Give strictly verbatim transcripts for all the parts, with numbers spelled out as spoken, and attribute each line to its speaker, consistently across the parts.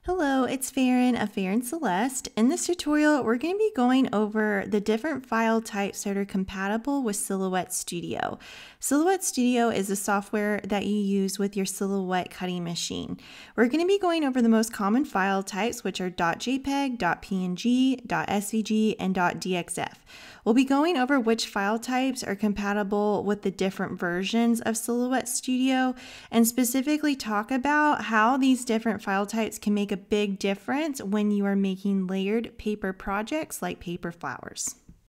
Speaker 1: Hello, it's Farron of Farron Celeste. In this tutorial, we're going to be going over the different file types that are compatible with Silhouette Studio. Silhouette Studio is a software that you use with your Silhouette cutting machine. We're going to be going over the most common file types, which are .jpeg, .png, .svg, and .dxf. We'll be going over which file types are compatible with the different versions of Silhouette Studio and specifically talk about how these different file types can make a big difference when you are making layered paper projects like paper flowers.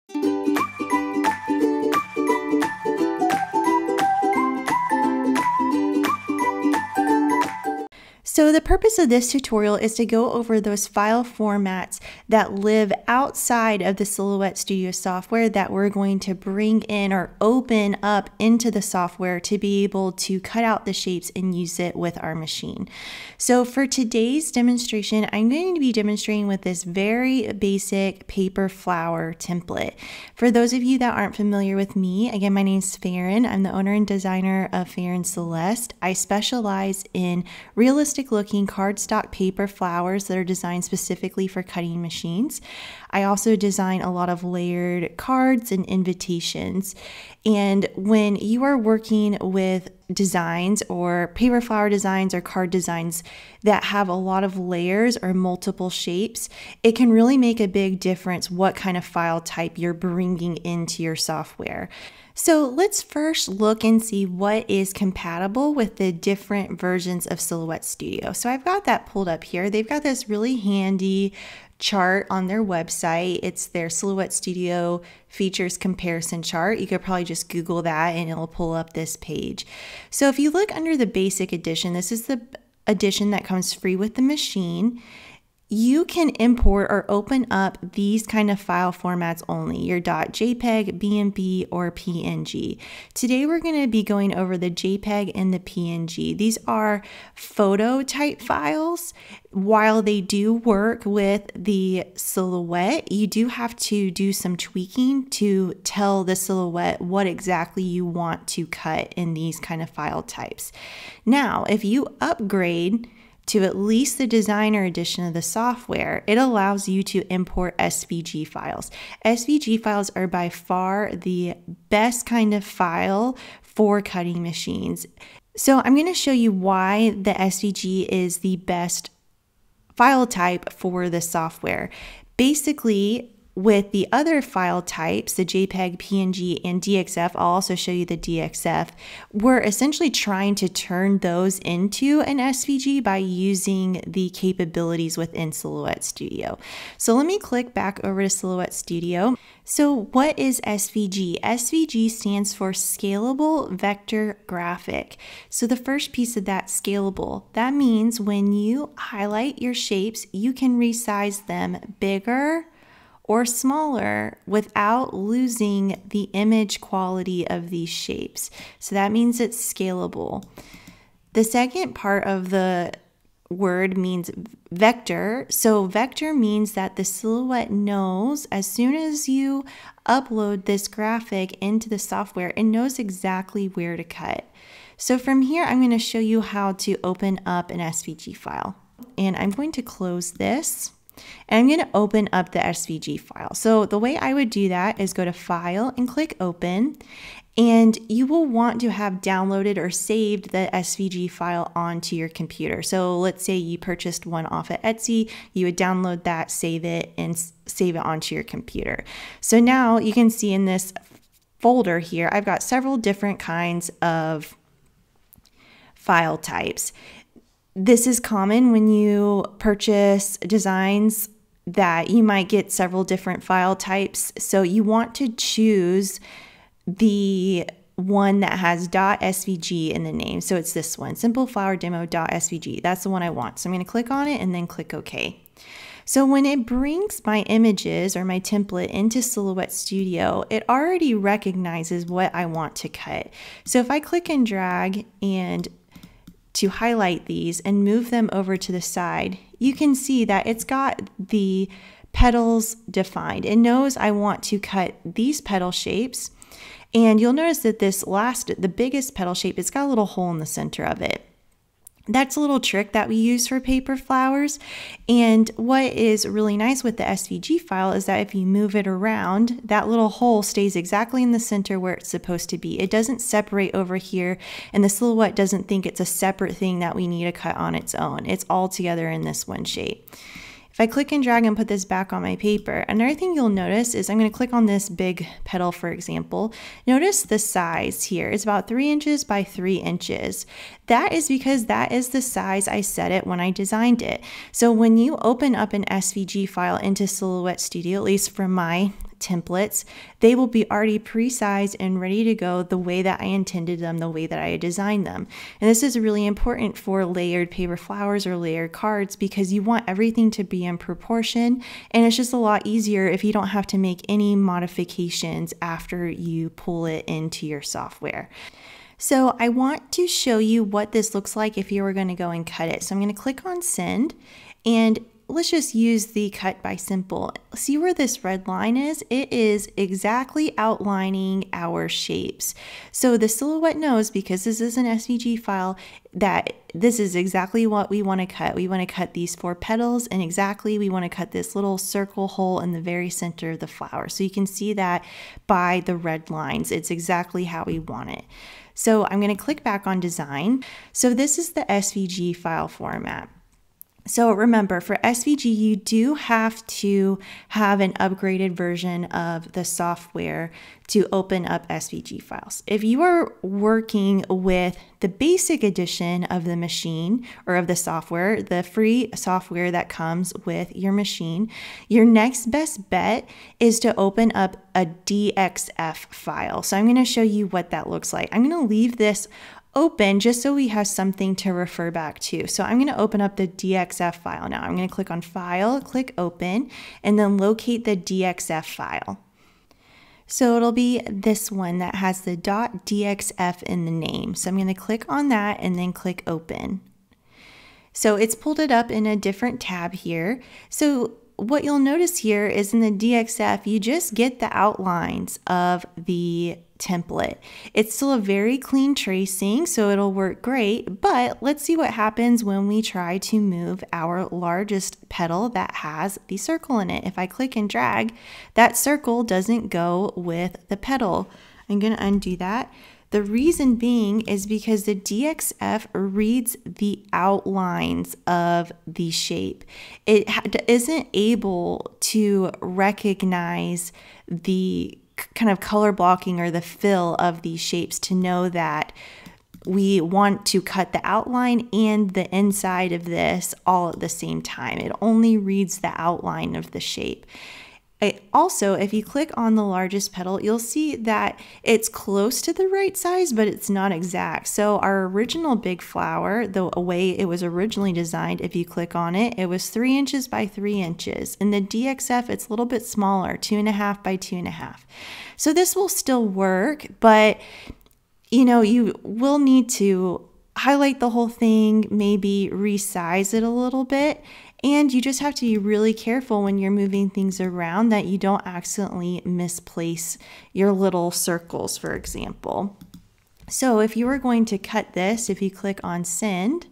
Speaker 1: So the purpose of this tutorial is to go over those file formats that live outside of the Silhouette Studio software that we're going to bring in or open up into the software to be able to cut out the shapes and use it with our machine. So for today's demonstration, I'm going to be demonstrating with this very basic paper flower template. For those of you that aren't familiar with me, again, my name is Farron. I'm the owner and designer of Farron Celeste. I specialize in realistic looking cardstock paper flowers that are designed specifically for cutting machines. I also design a lot of layered cards and invitations. And when you are working with designs or paper flower designs or card designs that have a lot of layers or multiple shapes, it can really make a big difference what kind of file type you're bringing into your software. So let's first look and see what is compatible with the different versions of Silhouette Studio. So I've got that pulled up here. They've got this really handy chart on their website. It's their Silhouette Studio features comparison chart. You could probably just Google that and it'll pull up this page. So if you look under the basic edition, this is the edition that comes free with the machine. You can import or open up these kind of file formats only, your .jpeg, B M P, or P N G. Today we're going to be going over the JPEG and the P N G. These are photo type files. While they do work with the Silhouette, you do have to do some tweaking to tell the Silhouette what exactly you want to cut in these kind of file types. Now, if you upgrade to at least the designer edition of the software, it allows you to import S V G files. S V G files are by far the best kind of file for cutting machines. So I'm going to show you why the S V G is the best file type for the software. Basically, with the other file types, the JPEG, P N G, and D X F, I'll also show you the D X F, we're essentially trying to turn those into an S V G by using the capabilities within Silhouette Studio. So let me click back over to Silhouette Studio. So what is S V G? S V G stands for Scalable Vector Graphic. So the first piece of that, scalable, that means when you highlight your shapes, you can resize them bigger or smaller without losing the image quality of these shapes. So that means it's scalable. The second part of the word means vector. So vector means that the Silhouette knows as soon as you upload this graphic into the software, it knows exactly where to cut. So from here, I'm going to show you how to open up an S V G file. And I'm going to close this. And I'm going to open up the S V G file. So the way I would do that is go to File and click Open. And you will want to have downloaded or saved the S V G file onto your computer. So let's say you purchased one off of Etsy. You would download that, save it, and save it onto your computer. So now you can see in this folder here, I've got several different kinds of file types. This is common when you purchase designs that you might get several different file types. So you want to choose the one that has .svg in the name. So it's this one, Simple Flower Demo .svg. That's the one I want. So I'm going to click on it and then click OK. So when it brings my images or my template into Silhouette Studio, it already recognizes what I want to cut. So if I click and drag and to highlight these and move them over to the side, you can see that it's got the petals defined. It knows I want to cut these petal shapes. And you'll notice that this last, the biggest petal shape, it's got a little hole in the center of it. That's a little trick that we use for paper flowers. And what is really nice with the S V G file is that if you move it around, that little hole stays exactly in the center where it's supposed to be. It doesn't separate over here, and the silhouette doesn't think it's a separate thing that we need to cut on its own. It's all together in this one shape. If I click and drag and put this back on my paper, another thing you'll notice is I'm going to click on this big petal, for example. Notice the size here. It's about three inches by three inches. That is because that is the size I set it when I designed it. So when you open up an S V G file into Silhouette Studio, at least for my templates, they will be already pre-sized and ready to go the way that I intended them, the way that I designed them. And this is really important for layered paper flowers or layered cards because you want everything to be in proportion, and it's just a lot easier if you don't have to make any modifications after you pull it into your software. So I want to show you what this looks like if you were going to go and cut it. So I'm going to click on send, and let's just use the cut by simple. See where this red line is? It is exactly outlining our shapes. So the Silhouette knows, because this is an S V G file, that this is exactly what we want to cut. We want to cut these four petals, and exactly we want to cut this little circle hole in the very center of the flower. So you can see that by the red lines. It's exactly how we want it. So I'm going to click back on design. So this is the S V G file format. So remember, for S V G, you do have to have an upgraded version of the software to open up S V G files. If you are working with the basic edition of the machine or of the software, the free software that comes with your machine, your next best bet is to open up a D X F file. So I'm going to show you what that looks like. I'm going to leave this open just so we have something to refer back to. So I'm going to open up the D X F file now. I'm going to click on File, click Open, and then locate the D X F file. So it'll be this one that has the .dxf in the name. So I'm going to click on that and then click Open. So it's pulled it up in a different tab here. So what you'll notice here is in the D X F, you just get the outlines of the template. It's still a very clean tracing, so it'll work great, but let's see what happens when we try to move our largest petal that has the circle in it. If I click and drag, that circle doesn't go with the petal. I'm going to undo that. The reason being is because the D X F reads the outlines of the shape. It isn't able to recognize the kind of color blocking or the fill of these shapes to know that we want to cut the outline and the inside of this all at the same time. It only reads the outline of the shape. I also, if you click on the largest petal, you'll see that it's close to the right size, but it's not exact. So our original big flower, the way it was originally designed, if you click on it, it was three inches by three inches. In the D X F, it's a little bit smaller, two and a half by two and a half. So this will still work, but you know, you will need to highlight the whole thing, maybe resize it a little bit. And you just have to be really careful when you're moving things around that you don't accidentally misplace your little circles, for example. So if you were going to cut this, if you click on send,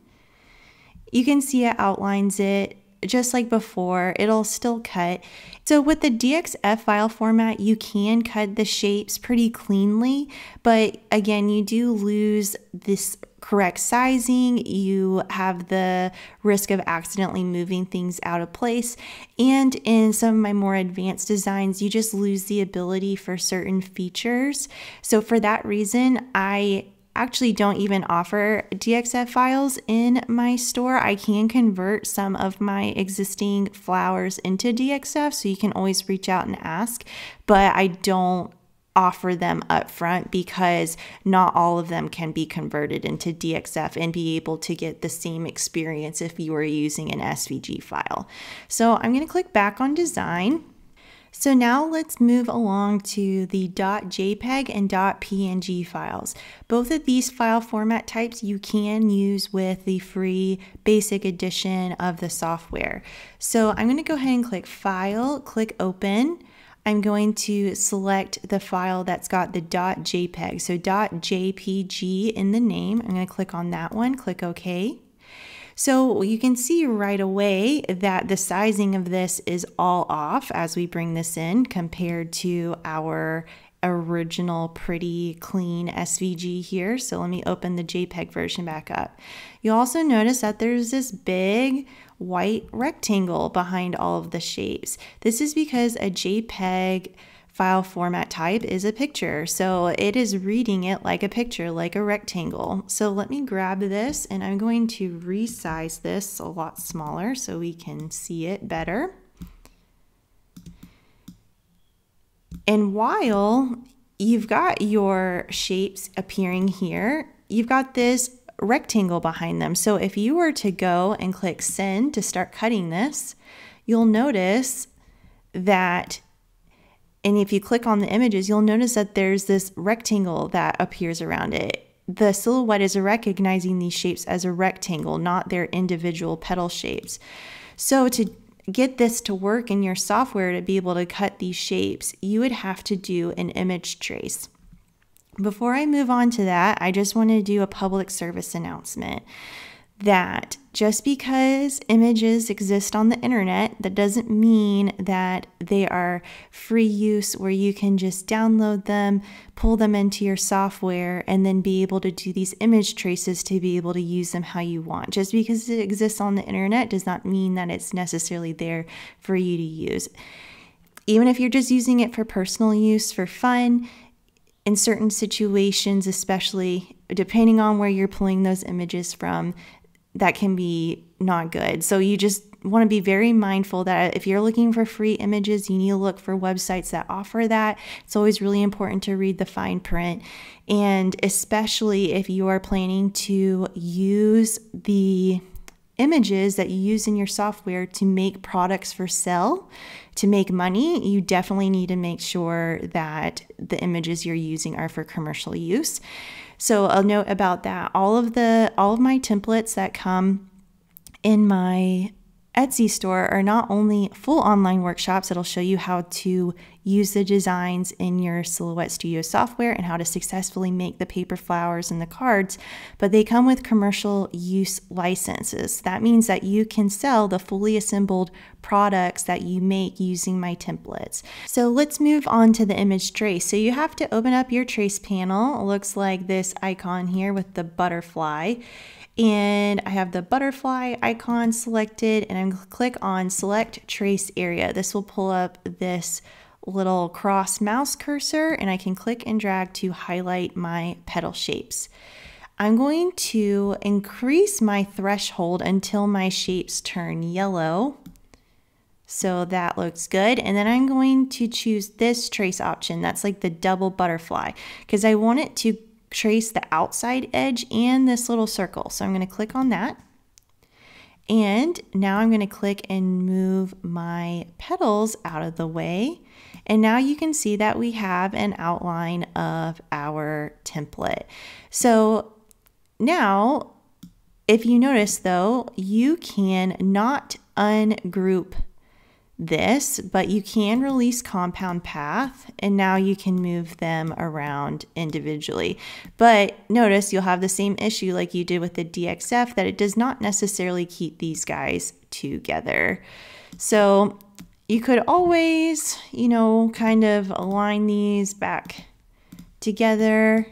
Speaker 1: you can see it outlines it just like before. It'll still cut. So with the D X F file format, you can cut the shapes pretty cleanly, but again, you do lose this correct sizing, you have the risk of accidentally moving things out of place, and in some of my more advanced designs, you just lose the ability for certain features. So for that reason, I actually don't even offer D X F files in my store. I can convert some of my existing flowers into D X F, so you can always reach out and ask, but I don't offer them up front because not all of them can be converted into D X F and be able to get the same experience if you were using an S V G file. So I'm going to click back on design. So now let's move along to the .jpeg and .png files. Both of these file format types you can use with the free basic edition of the software. So I'm going to go ahead and click File, click Open. I'm going to select the file that's got the .jpeg, so .jpg in the name. I'm going to click on that one, click OK. So you can see right away that the sizing of this is all off as we bring this in compared to our original pretty clean S V G here. So let me open the JPEG version back up. You'll also notice that there's this big white rectangle behind all of the shapes. This is because a JPEG file format type is a picture, so it is reading it like a picture, like a rectangle. So let me grab this and I'm going to resize this a lot smaller so we can see it better. And while you've got your shapes appearing here, you've got this rectangle behind them. So if you were to go and click send to start cutting this, you'll notice that, and if you click on the images, you'll notice that there's this rectangle that appears around it. The silhouette is recognizing these shapes as a rectangle, not their individual petal shapes. So to get this to work in your software to be able to cut these shapes, you would have to do an image trace. Before I move on to that, I just want to do a public service announcement that just because images exist on the internet, that doesn't mean that they are free use where you can just download them, pull them into your software, and then be able to do these image traces to be able to use them how you want. Just because it exists on the internet does not mean that it's necessarily there for you to use. Even if you're just using it for personal use, for fun, in certain situations, especially depending on where you're pulling those images from, that can be not good. So you just want to be very mindful that if you're looking for free images, you need to look for websites that offer that. It's always really important to read the fine print. And especially if you are planning to use the images that you use in your software to make products for sale, to make money, you definitely need to make sure that the images you're using are for commercial use. So a note about that, all of the all of my templates that come in my Etsy store are not only full online workshops that'll show you how to use the designs in your Silhouette Studio software and how to successfully make the paper flowers and the cards, but they come with commercial use licenses. That means that you can sell the fully assembled products that you make using my templates. So let's move on to the image trace. So you have to open up your trace panel. It looks like this icon here with the butterfly. And I have the butterfly icon selected, and I'm going to click on select trace area. This will pull up this little cross mouse cursor, and I can click and drag to highlight my petal shapes. I'm going to increase my threshold until my shapes turn yellow. So that looks good. And then I'm going to choose this trace option. That's like the double butterfly, because I want it to trace the outside edge and this little circle. So I'm going to click on that. And now I'm going to click and move my petals out of the way. And now you can see that we have an outline of our template. So now, if you notice though, you can not ungroup this, but you can release compound path, and now you can move them around individually. But notice you'll have the same issue like you did with the D X F, that it does not necessarily keep these guys together. So you could always, you know, kind of align these back together,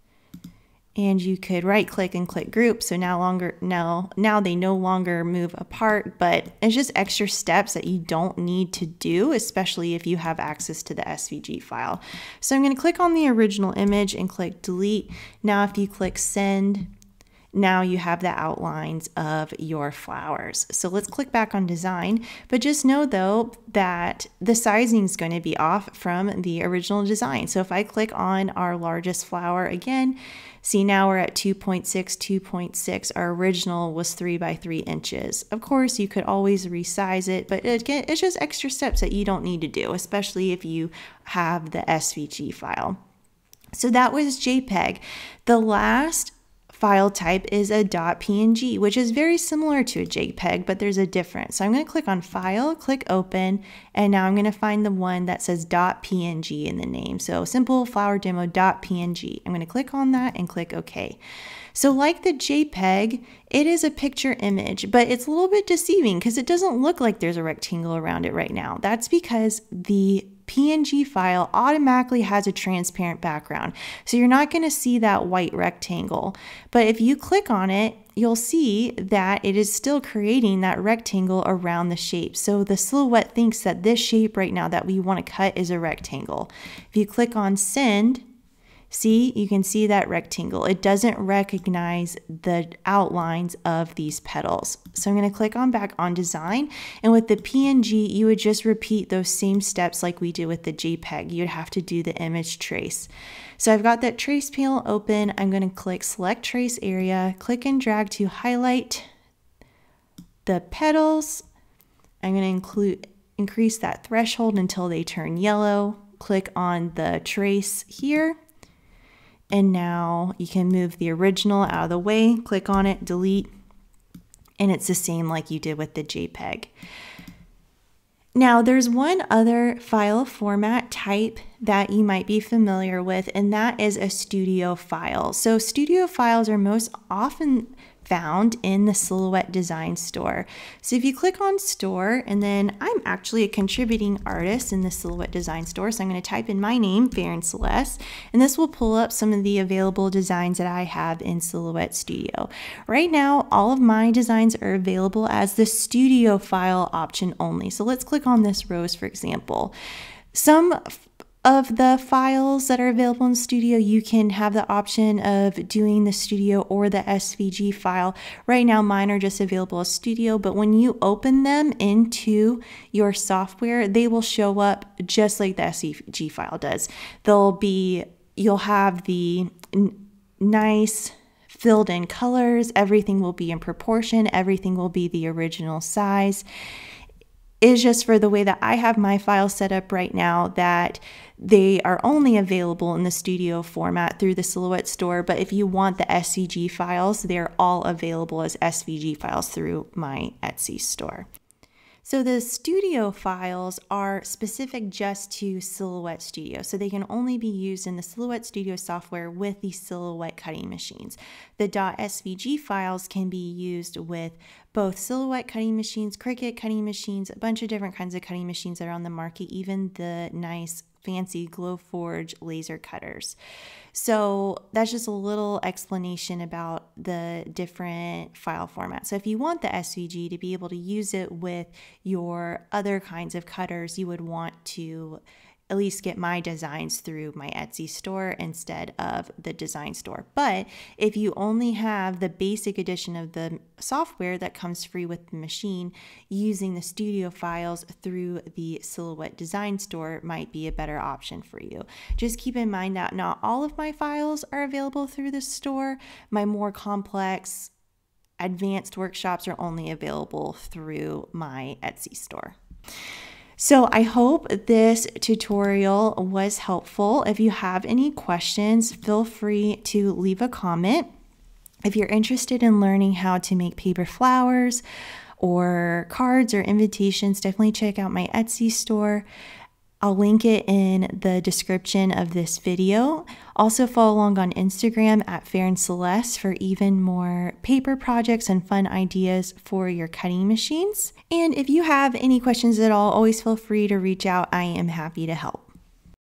Speaker 1: and you could right click and click group. So now longer now now they no longer move apart, but it's just extra steps that you don't need to do, especially if you have access to the S V G file. So I'm going to click on the original image and click delete. Now if you click send, now you have the outlines of your flowers. So let's click back on design, but just know though that the sizing is going to be off from the original design. So if I click on our largest flower again, see now we're at two point six, two point six. Our original was three by three inches. Of course, you could always resize it, but again, it's just extra steps that you don't need to do, especially if you have the S V G file. So that was JPEG. The last file type is a .png, which is very similar to a JPEG, but there's a difference. So I'm going to click on File, click Open, and now I'm going to find the one that says .png in the name. So simple flower demo .png. I'm going to click on that and click OK. So like the JPEG, it is a picture image, but it's a little bit deceiving because it doesn't look like there's a rectangle around it right now. That's because the P N G file automatically has a transparent background. So you're not going to see that white rectangle. But if you click on it, you'll see that it is still creating that rectangle around the shape. So the silhouette thinks that this shape right now that we want to cut is a rectangle. If you click on send, see, you can see that rectangle. It doesn't recognize the outlines of these petals. So I'm going to click on back on design. And with the P N G, you would just repeat those same steps like we did with the JPEG. You'd have to do the image trace. So I've got that trace panel open. I'm going to click select trace area, click and drag to highlight the petals. I'm going to include increase that threshold until they turn yellow. Click on the trace here. And now you can move the original out of the way, click on it, delete, and it's the same like you did with the JPEG. Now there's one other file format type that you might be familiar with, and that is a studio file. So studio files are most often found in the Silhouette Design Store. So if you click on Store, and then I'm actually a contributing artist in the Silhouette Design Store, so I'm going to type in my name, Farron Celeste, and this will pull up some of the available designs that I have in Silhouette Studio. Right now, all of my designs are available as the studio file option only. So let's click on this rose, for example. Some of the files that are available in Studio, you can have the option of doing the Studio or the S V G file. Right now, mine are just available as Studio, but when you open them into your software, they will show up just like the S V G file does. They'll be, you'll have the nice filled in colors, everything will be in proportion, everything will be the original size. Is just for the way that I have my files set up right now that they are only available in the studio format through the Silhouette Store, but if you want the S V G files, they're all available as S V G files through my Etsy store. So the studio files are specific just to Silhouette Studio, so they can only be used in the Silhouette Studio software with the Silhouette cutting machines. The .svg files can be used with both Silhouette cutting machines, Cricut cutting machines, a bunch of different kinds of cutting machines that are on the market, even the nice fancy Glowforge laser cutters. So that's just a little explanation about the different file formats. So if you want the S V G to be able to use it with your other kinds of cutters, you would want to at least get my designs through my Etsy store instead of the design store. But if you only have the basic edition of the software that comes free with the machine, using the studio files through the Silhouette Design Store might be a better option for you. Just keep in mind that not all of my files are available through the store. My more complex, advanced workshops are only available through my Etsy store. So I hope this tutorial was helpful. If you have any questions, feel free to leave a comment. If you're interested in learning how to make paper flowers or cards or invitations, definitely check out my Etsy store. I'll link it in the description of this video. Also follow along on Instagram at Farron Celeste for even more paper projects and fun ideas for your cutting machines. And if you have any questions at all, always feel free to reach out. I am happy to help.